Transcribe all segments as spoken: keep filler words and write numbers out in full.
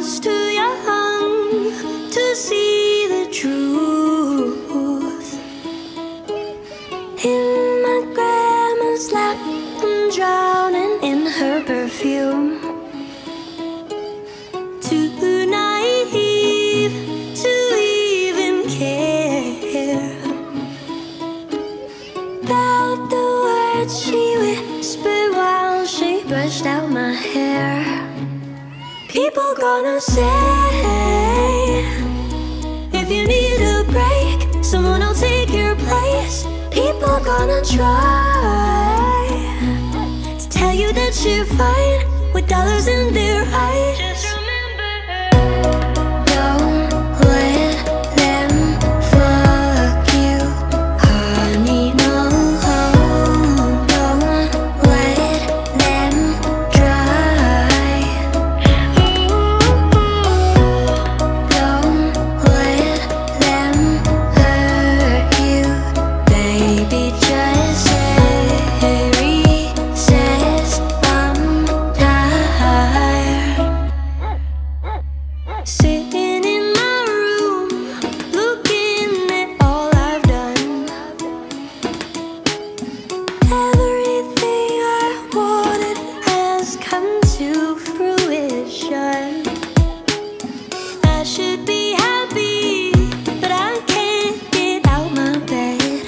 was too young to see the truth. In my grandma's lap, I'm drowning in her perfume. Too naive to even care about the words she whispered while she brushed out my hair. People gonna say, if you need a break, someone will take your place. People gonna try to tell you that you're fine with dollars in their eyes. Just remember, don't let them fuck you, honey, no. Don't let them try. Don't let them hurt you, baby. Just say recess, I'm tired. Sitting in my room, looking at all I've done. Everything I wanted has come to fruition. I should be happy, but I can't get out my bed.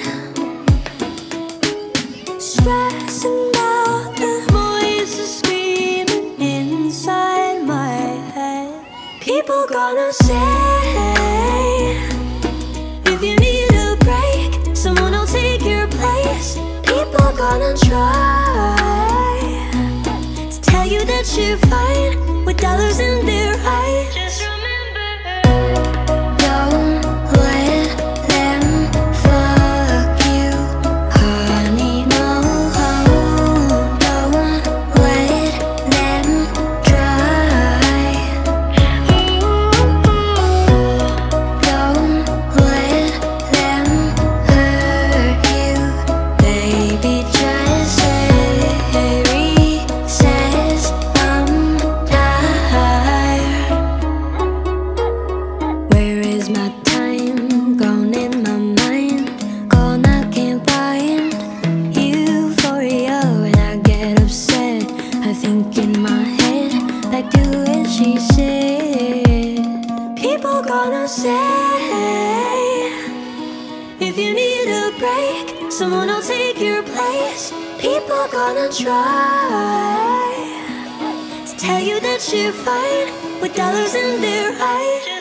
Stressing out the voices screaming inside my head. People gonna say, if you need a break, someone will take your place. People gonna try to tell you that you're fine with dollars in their eyes. Just remember, don't let them fuck you, honey, no. Don't let them try. Don't let them hurt you, baby. Just say recess, I'm tired. Where is my time? Gone in my mind. Gone, I can't find euphoria when I get upset. I think in my head, like do as she said. People gonna say, if you need a break, someone will take your place. People gonna try to tell you that you're fine with dollars in their eyes.